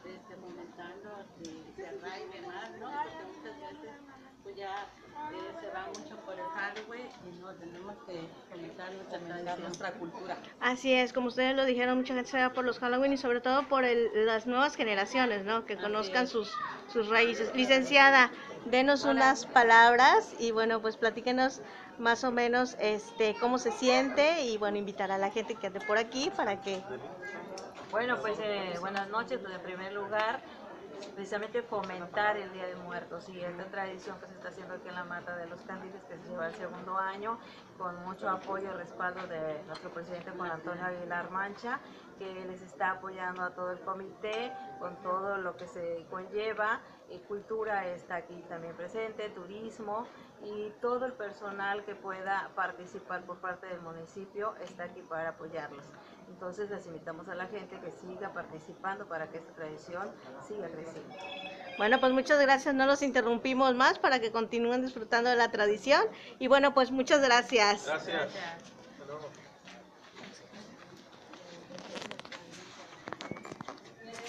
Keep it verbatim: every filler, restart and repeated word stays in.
este, fomentando que se arraigue más, ¿no? Porque muchas veces pues ya eh, se va mucho por el Halloween y no, tenemos que fomentar nuestra tradición, nuestra cultura. Así es, como ustedes lo dijeron, mucha gente se va por los Halloween y sobre todo por el, las nuevas generaciones, ¿no? Que conozcan sus, sus raíces. Licenciada, denos unas palabras y bueno, pues platíquenos más o menos este cómo se siente y bueno, invitar a la gente que ande por aquí para que... Bueno, pues eh, buenas noches, pues en primer lugar, precisamente fomentar el Día de Muertos y esta tradición que se está haciendo aquí en la Mata de los Cándiles, que se lleva el segundo año, con mucho apoyo y respaldo de nuestro presidente Juan Antonio Aguilar Mancha, que les está apoyando a todo el comité con todo lo que se conlleva. Y cultura está aquí también presente, turismo y todo el personal que pueda participar por parte del municipio está aquí para apoyarlos. Entonces les invitamos a la gente que siga participando para que esta tradición siga creciendo. Bueno, pues muchas gracias, no los interrumpimos más para que continúen disfrutando de la tradición y bueno, pues muchas gracias. Gracias. Gracias.